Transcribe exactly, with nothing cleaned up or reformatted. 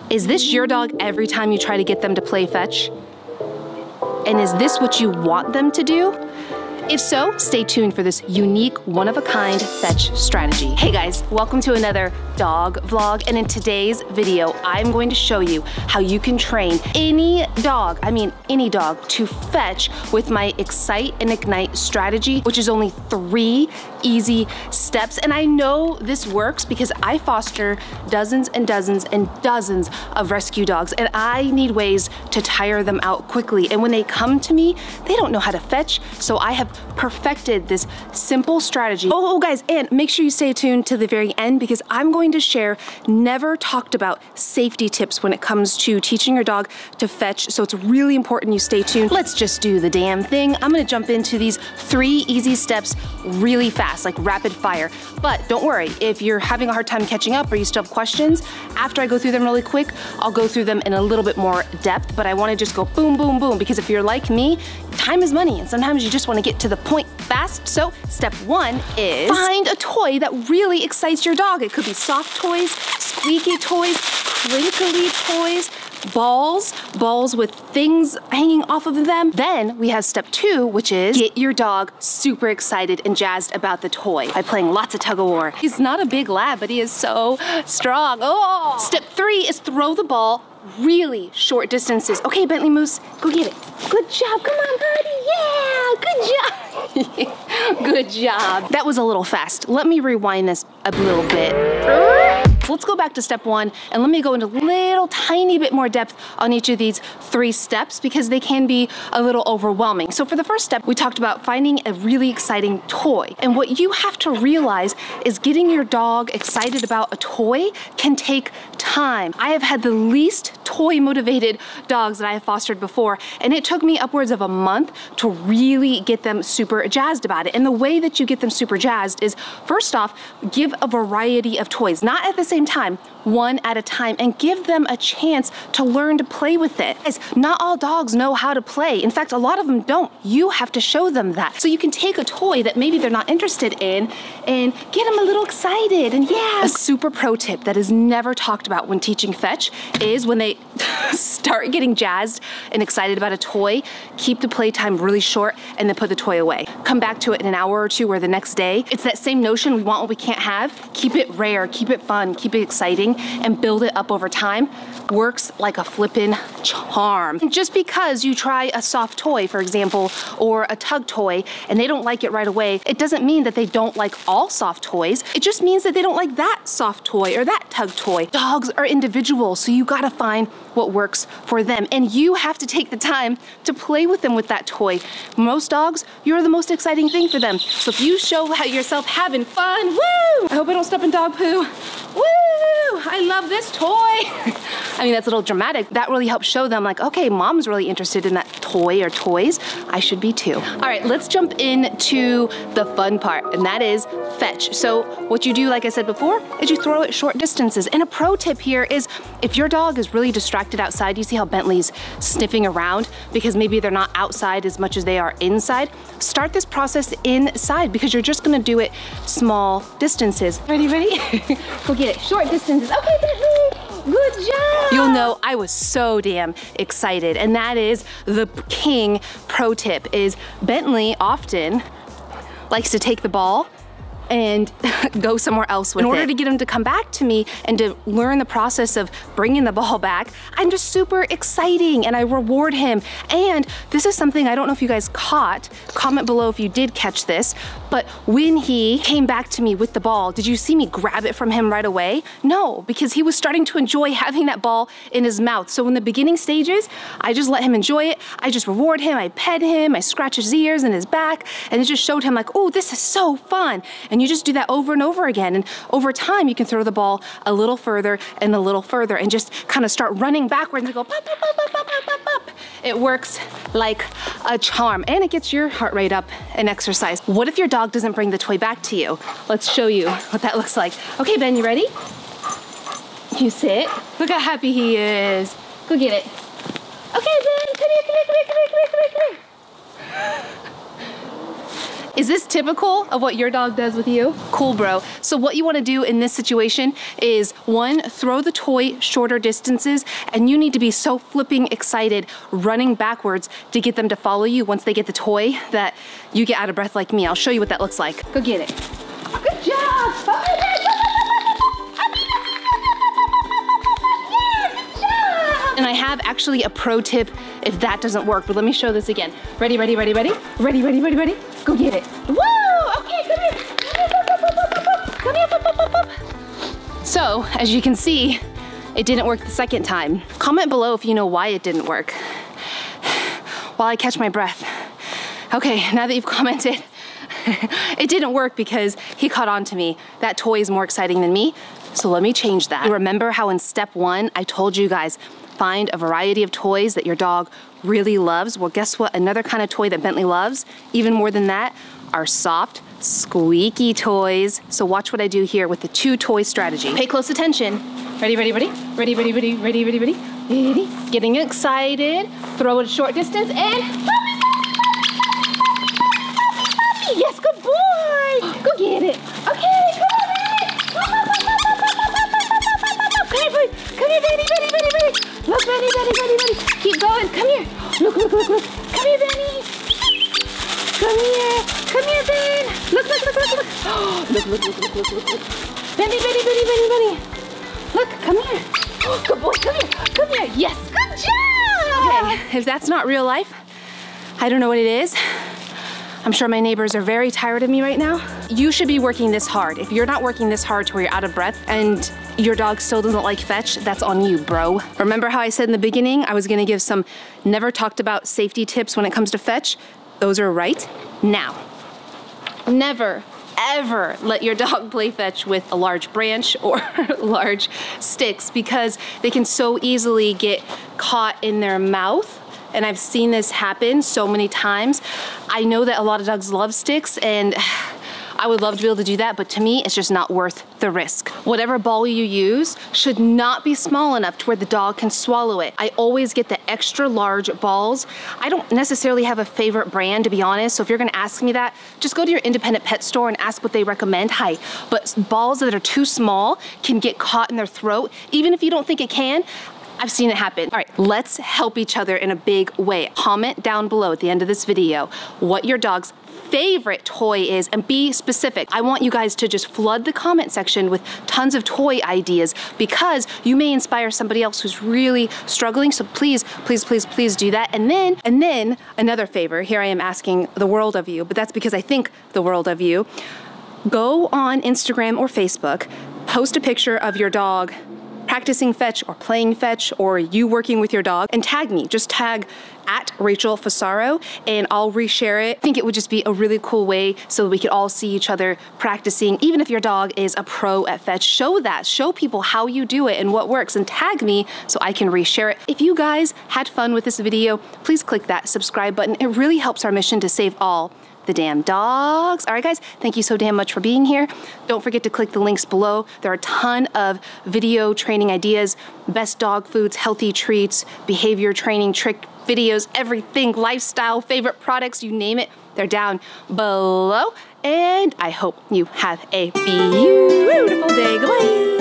Is this your dog every time you try to get them to play fetch? And is this what you want them to do? If so, stay tuned for this unique, one-of-a-kind fetch strategy. Hey guys, welcome to another dog vlog, and in today's video, I'm going to show you how you can train any dog, I mean any dog, to fetch with my Excite and Ignite strategy, which is only three easy steps. And I know this works because I foster dozens and dozens and dozens of rescue dogs, and I need ways to tire them out quickly. And when they come to me, they don't know how to fetch, so I have perfected this simple strategy. Oh, oh guys, and make sure you stay tuned to the very end because I'm going to share never talked about safety tips when it comes to teaching your dog to fetch, so it's really important you stay tuned. Let's just do the damn thing. I'm gonna jump into these three easy steps really fast, like rapid fire. But don't worry, if you're having a hard time catching up or you still have questions, after I go through them really quick, I'll go through them in a little bit more depth, but I wanna just go boom, boom, boom, because if you're like me, time is money, and sometimes you just wanna get to the point fast. So step one is find a toy that really excites your dog. It could be soft toys, squeaky toys, crinkly toys, balls, balls with things hanging off of them. Then we have step two, which is get your dog super excited and jazzed about the toy by playing lots of tug of war. He's not a big lad, but he is so strong. Oh! Step three is throw the ball really short distances. Okay, Bentley Moose, go get it. Good job, come on, buddy, yeah, good job. Good job. That was a little fast. Let me rewind this a little bit. Let's go back to step one and let me go into a little tiny bit more depth on each of these three steps because they can be a little overwhelming. So for the first step, we talked about finding a really exciting toy. And what you have to realize is getting your dog excited about a toy can take time. I have had the least toy motivated dogs that I have fostered before, and it took me upwards of a month to really get them super jazzed about it. And the way that you get them super jazzed is, first off, give a variety of toys, not at the same time, one at a time, and give them a chance to learn to play with it. Guys, not all dogs know how to play. In fact, a lot of them don't. You have to show them that. So you can take a toy that maybe they're not interested in and get them a little excited. And yeah, a super pro tip that is never talked about when teaching fetch is when they start getting jazzed and excited about a toy, keep the playtime really short and then put the toy away. Come back to it in an hour or two or the next day. It's that same notion, we want what we can't have. Keep it rare, keep it fun, keep it exciting, and build it up over time. Works like a flippin' charm. Just because you try a soft toy, for example, or a tug toy, and they don't like it right away, it doesn't mean that they don't like all soft toys. It just means that they don't like that soft toy or that tug toy. Dogs are individual, so you gotta find what works for them. And you have to take the time to play with them with that toy. Most dogs, you're the most exciting thing for them. So if you show yourself having fun, woo! I hope I don't step in dog poo. Woo! I love this toy. I mean, that's a little dramatic. That really helps show them like, okay, mom's really interested in that toy or toys. I should be too. All right, let's jump into the fun part, and that is fetch. So what you do, like I said before, is you throw it short distances. And a pro tip here is if your dog is really distracted outside, you see how Bentley's sniffing around because maybe they're not outside as much as they are inside, start this process inside because you're just gonna do it small distances. Ready, ready? Go get it, short distances. Okay, Bentley, good job. You'll know I was so damn excited, and that is the king pro tip is Bentley often likes to take the ball and go somewhere else with it. In order to get him to come back to me and to learn the process of bringing the ball back, I'm just super exciting and I reward him. And this is something I don't know if you guys caught, comment below if you did catch this, but when he came back to me with the ball, did you see me grab it from him right away? No, because he was starting to enjoy having that ball in his mouth. So in the beginning stages, I just let him enjoy it. I just reward him, I pet him, I scratch his ears and his back, and it just showed him like, oh, this is so fun. And you just do that over and over again. And over time, you can throw the ball a little further and a little further and just kind of start running backwards and go pop, pop, pop, pop, pop, pop, pop, pop. It works like a charm and it gets your heart rate up and exercise. What if your dog doesn't bring the toy back to you? Let's show you what that looks like. Okay, Ben, you ready? You sit. Look how happy he is. Go get it. Okay, Ben, come here, come here, come here, come here, come here, come here. Is this typical of what your dog does with you? Cool, bro. So what you wanna do in this situation is, one, throw the toy shorter distances, and you need to be so flipping excited running backwards to get them to follow you once they get the toy that you get out of breath like me. I'll show you what that looks like. Go get it. Good job. And I have actually a pro tip if that doesn't work, but let me show this again. Ready, ready, ready, ready? Ready, ready, ready, ready? Go get it. Woo! Okay, come here. Come here, come here, come here. So, as you can see, it didn't work the second time. Comment below if you know why it didn't work, while I catch my breath. Okay, now that you've commented, it didn't work because he caught on to me. That toy is more exciting than me, so let me change that. Remember how in step one, I told you guys, find a variety of toys that your dog really loves? Well, guess what? Another kind of toy that Bentley loves, even more than that, are soft, squeaky toys. So watch what I do here with the two toy strategy. Pay close attention. Ready, ready, ready? Ready, ready, ready, ready, ready, ready? Ready? Getting excited. Throw it a short distance and... Yes, good boy! Go get it. Okay, come on, Benny. Come here, boy. Come here, Benny, Benny, Benny, Benny. Look, Benny, Benny, Benny, Benny. Keep going. Come here. Look, look, look, look. Come here, Benny. Come here. Come here, Ben. Look, look, look, look, look. Look, look, look, look, look, look, look. Benny, Benny, Benny, Benny, Benny. Look, come here. Good boy, come here. Come here. Yes, good job. Okay, if that's not real life, I don't know what it is. I'm sure my neighbors are very tired of me right now. You should be working this hard. If you're not working this hard to where you're out of breath and your dog still doesn't like fetch, that's on you, bro. Remember how I said in the beginning I was gonna give some never talked about safety tips when it comes to fetch? Those are right now. Never, ever let your dog play fetch with a large branch or large sticks because they can so easily get caught in their mouth. And I've seen this happen so many times. I know that a lot of dogs love sticks and I would love to be able to do that, but to me, it's just not worth the risk. Whatever ball you use should not be small enough to where the dog can swallow it. I always get the extra large balls. I don't necessarily have a favorite brand, to be honest, so if you're gonna ask me that, just go to your independent pet store and ask what they recommend. Hi, but balls that are too small can get caught in their throat, even if you don't think it can. I've seen it happen. All right, let's help each other in a big way. Comment down below at the end of this video what your dog's favorite toy is and be specific. I want you guys to just flood the comment section with tons of toy ideas because you may inspire somebody else who's really struggling. So please, please, please, please do that. And then, and then another favor, here I am asking the world of you, but that's because I think the world of you. Go on Instagram or Facebook, post a picture of your dog practicing fetch or playing fetch or you working with your dog and tag me. Just tag at Rachel Fasaro and I'll reshare it. I think it would just be a really cool way so that we could all see each other practicing. Even if your dog is a pro at fetch, show that. Show people how you do it and what works and tag me so I can reshare it. If you guys had fun with this video, please click that subscribe button. It really helps our mission to save all the damn dogs. All right, guys, thank you so damn much for being here. Don't forget to click the links below. There are a ton of video training ideas, best dog foods, healthy treats, behavior training, trick videos, everything, lifestyle, favorite products, you name it, they're down below. And I hope you have a beautiful day. Goodbye.